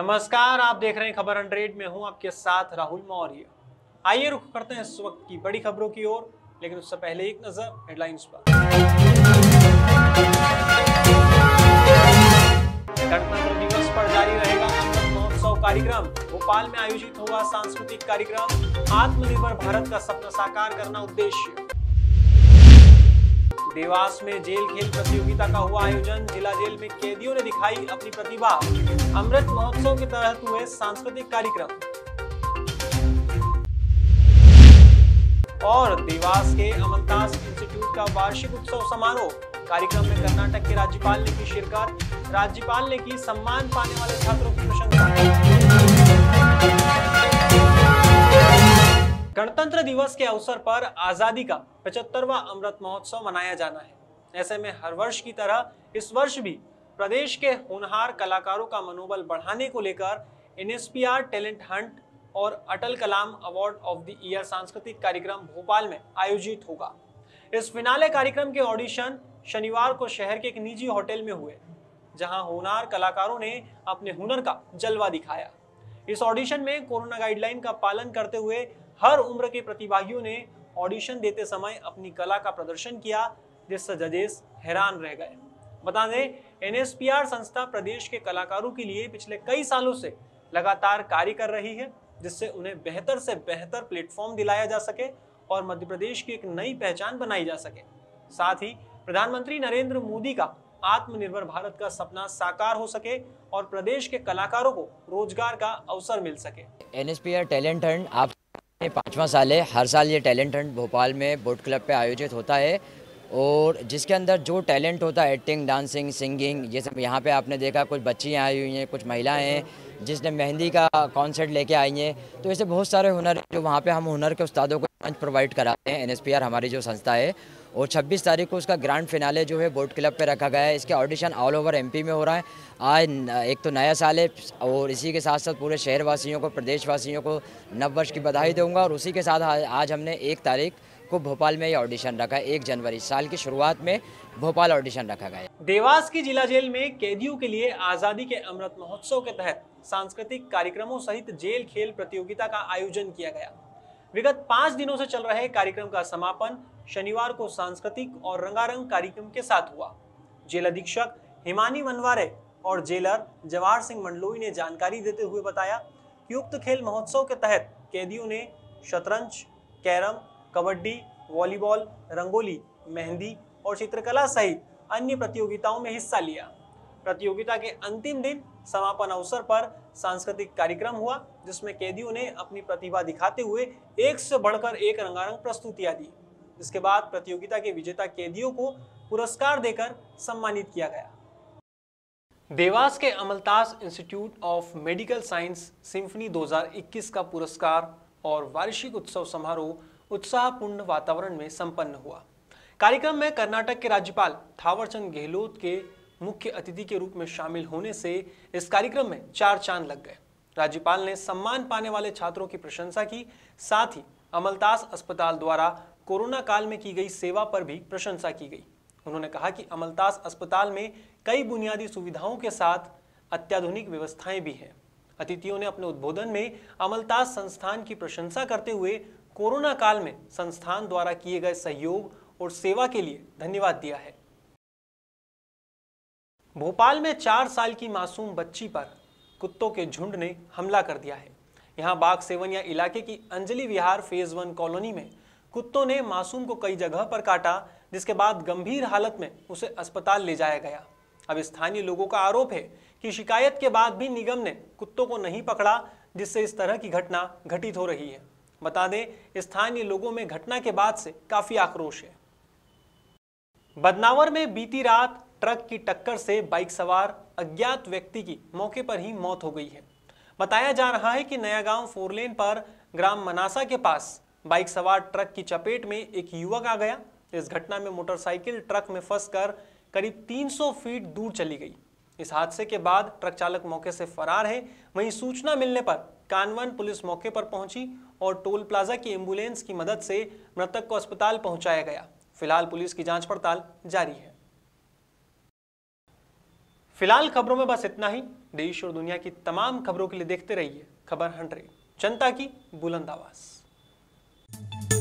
नमस्कार, आप देख रहे हैं खबर 100 में हूं आपके साथ राहुल मौर्य। आइए रुख करते हैं इस वक्त की बड़ी खबरों की ओर, लेकिन उससे पहले एक नजर हेडलाइंस पर। गणतंत्र दिवस पर जारी रहेगा अमृत महोत्सव कार्यक्रम। भोपाल में आयोजित होगा सांस्कृतिक कार्यक्रम। आत्मनिर्भर भारत का सपना साकार करना उद्देश्य। देवास में जेल खेल प्रतियोगिता का हुआ आयोजन। जिला जेल में कैदियों ने दिखाई अपनी प्रतिभा। अमृत महोत्सव के तहत हुए सांस्कृतिक कार्यक्रम। और देवास के अमलतास इंस्टीट्यूट का वार्षिक उत्सव समारोह। कार्यक्रम में कर्नाटक के राज्यपाल ने की शिरकत। राज्यपाल ने की सम्मान पाने वाले छात्रों की प्रशंसा। गणतंत्र दिवस के अवसर पर आजादी का 75वां अमृत महोत्सव मनाया जाना है। ऐसे में हर वर्ष की तरह इस वर्ष भी प्रदेश के होनहार कलाकारों का मनोबल बढ़ाने को लेकर एनएसपीआर टैलेंट हंट और Atal Kalam award of the year सांस्कृतिक कार्यक्रम भोपाल में आयोजित होगा। इस फिनाले कार्यक्रम के ऑडिशन शनिवार को शहर के एक निजी होटल में हुए, जहां होनहार कलाकारों ने अपने हुनर का जलवा दिखाया। इस ऑडिशन में कोरोना गाइडलाइन का पालन करते हुए हर उम्र के प्रतिभागियों ने ऑडिशन देते समय अपनी कला का प्रदर्शन किया, जिससे जजेस हैरान रह गए। बता दें, एनएसपीआर संस्था प्रदेश के कलाकारों के लिए पिछले कई सालों से लगातार कार्य कर रही है, जिससे उन्हें बेहतर से बेहतर प्लेटफॉर्म दिलाया जा सके और मध्य प्रदेश की एक नई पहचान बनाई जा सके। साथ ही प्रधानमंत्री नरेंद्र मोदी का आत्मनिर्भर भारत का सपना साकार हो सके और प्रदेश के कलाकारों को रोजगार का अवसर मिल सके। एनएसपीआर टैलेंट हंट आप 5वां साल है। हर साल ये टैलेंट हंट भोपाल में बोट क्लब पे आयोजित होता है और जिसके अंदर जो टैलेंट होता है, एक्टिंग, डांसिंग, सिंगिंग, ये सब यहाँ पे आपने देखा। कुछ बच्चियाँ आई हुई हैं, कुछ महिलाएं हैं जिसने मेहंदी का कॉन्सर्ट लेके आई हैं। तो ऐसे बहुत सारे हुनर हैं जो वहाँ पे हम हुनर के उस्तादों को मंच प्रोवाइड कराते हैं। एनएसपीआर हमारी जो संस्था है, और 26 तारीख को उसका ग्रैंड फिनाले जो है बोट क्लब पे रखा गया है। इसके ऑडिशन ऑल ओवर एमपी में हो रहा है। आज एक तो नया साल है और इसी के साथ साथ पूरे शहरवासियों को, प्रदेशवासियों को नववर्ष की बधाई दूंगा। और उसी के साथ आज हमने 1 तारीख को भोपाल में ये ऑडिशन रखा है। 1 जनवरी साल की शुरुआत में भोपाल ऑडिशन रखा गया है। देवास की जिला जेल में कैदियों के लिए आजादी के अमृत महोत्सव के तहत सांस्कृतिक कार्यक्रमों सहित जेल खेल प्रतियोगिता का आयोजन किया गया। विगत 5 दिनों से चल रहे कार्यक्रम का समापन शनिवार को सांस्कृतिक और रंगारंग कार्यक्रम के साथ हुआ। जेल अधीक्षक हिमानी मनवारे और जेलर जवाहर सिंह मंडलोई ने जानकारी देते हुए बताया कि उक्त खेल महोत्सव के तहत कैदियों ने शतरंज, कैरम, कबड्डी, वॉलीबॉल, रंगोली, मेहंदी और चित्रकला सहित अन्य प्रतियोगिताओं में हिस्सा लिया। प्रतियोगिता के अंतिम दिन समापन अवसर पर सांस्कृतिक कार्यक्रम हुआ, जिसमें कैदियों ने अपनी प्रतिभा दिखाते हुए एक से बढ़कर एक रंगारंग प्रस्तुतियां दी। इसके बाद प्रतियोगिता के विजेता कैदियों को पुरस्कार देकर सम्मानित किया गया। देवास के Amaltas institute of medical science symphony 2021 का पुरस्कार और वार्षिक उत्सव समारोह उत्साहपूर्ण वातावरण में संपन्न हुआ। कार्यक्रम में कर्नाटक के राज्यपाल थावरचंद गहलोत के मुख्य अतिथि के रूप में शामिल होने से इस कार्यक्रम में 4 चांद लग गए। राज्यपाल ने सम्मान पाने वाले छात्रों की प्रशंसा की, साथ ही अमलतास अस्पताल द्वारा कोरोना काल में की गई सेवा पर भी प्रशंसा की गई। उन्होंने कहा कि अमलतास अस्पताल में कई बुनियादी सुविधाओं के साथ अत्याधुनिक व्यवस्थाएं भी हैं। अतिथियों ने अपने उद्बोधन में अमलतास संस्थान की प्रशंसा करते हुए कोरोना काल में संस्थान द्वारा किए गए सहयोग और सेवा के लिए धन्यवाद दिया है। भोपाल में 4 साल की मासूम बच्ची पर कुत्तों के झुंड ने हमला कर दिया है। यहां बाग सेवनिया इलाके की अंजलि विहार फेज 1 कॉलोनी में कुत्तों ने मासूम को कई जगह पर काटा, जिसके बाद गंभीर हालत में उसे अस्पताल ले जाया गया। अब स्थानीय लोगों का आरोप है कि शिकायत के बाद भी निगम ने कुत्तों को नहीं पकड़ा, जिससे इस तरह की घटना घटित हो रही है। बता दें, स्थानीय लोगों में घटना के बाद से काफी आक्रोश है। बदनावर में बीती रात ट्रक की टक्कर से बाइक सवार अज्ञात व्यक्ति की मौके पर ही मौत हो गई है। बताया जा रहा है कि नया गांव 4 लेन पर ग्राम मनासा के पास बाइक सवार ट्रक की चपेट में एक युवक आ गया। इस घटना में मोटरसाइकिल ट्रक में फंसकर करीब 300 फीट दूर चली गई। इस हादसे के बाद ट्रक चालक मौके से फरार है। वहीं सूचना मिलने पर कानवन पुलिस मौके पर पहुंची और टोल प्लाजा की एम्बुलेंस की मदद से मृतक को अस्पताल पहुंचाया गया। फिलहाल पुलिस की जांच पड़ताल जारी है। फिलहाल खबरों में बस इतना ही। देश और दुनिया की तमाम खबरों के लिए देखते रहिए खबर 100, जनता की बुलंद आवाज।